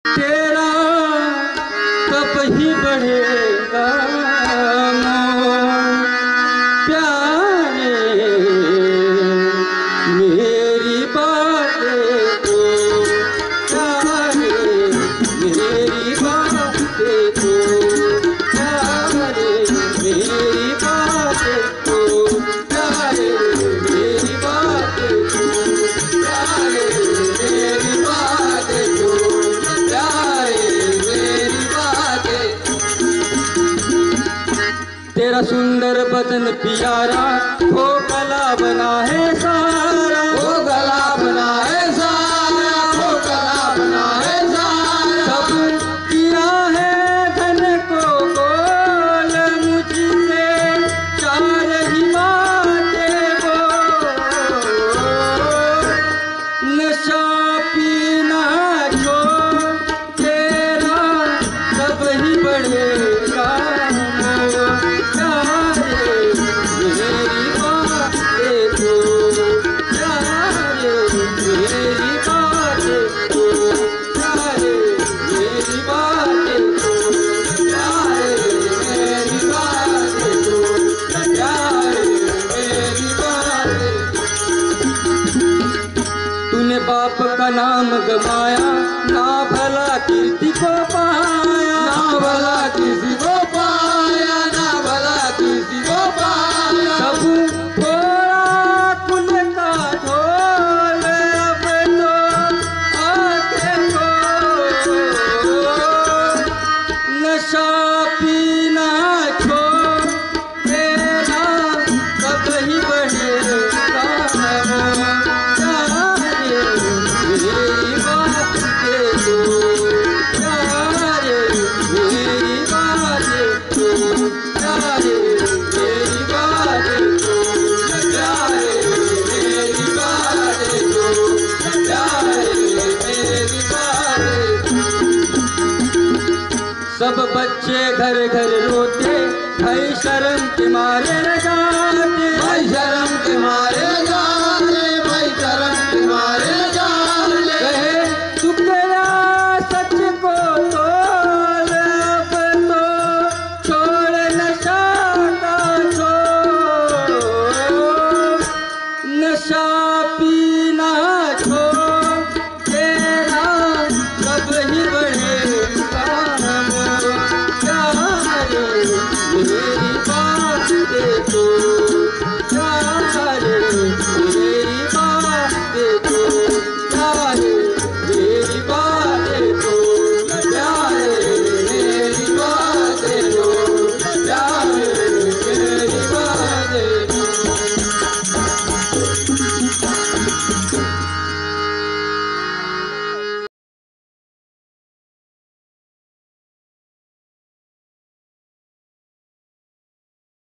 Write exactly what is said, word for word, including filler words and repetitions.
तेरा कब ही बढ़ेगा प्यारे, मेरी बातें तो प्यारे, मेरी बातें तो प्यारे, मेरी बातें तो प्यारे, मेरी बातें तो प्यारे, मेरी बातें तो प्यारे, मेरी बातें। तेरा सुंदर बदन प्यारा वो गला बना है सारा, वो गला बना है सारा, वो गला बना है सारा। सब किया है धन को बोल मुझसे चार ही बातें बोल। नशा पीना छोड़ तेरा सब ही बढ़ेगा बाप का नाम गवाया ना भला कीर्ति को पाया, ना भला कीर्ति को पाया, ना भला कीर्ति को पाया। सब थोड़ा कुल का ढोल अब तो आके को नशा पीना छोड़ तेरा कब ही बढ़ेगा मेरी बातें तो प्यारे, मेरी बातें तो प्यारे, मेरी बातें तो प्यारे, मेरी बातें तो प्यारे, मेरी बातें। सब बच्चे घर घर रोते भाई शर्म के मारे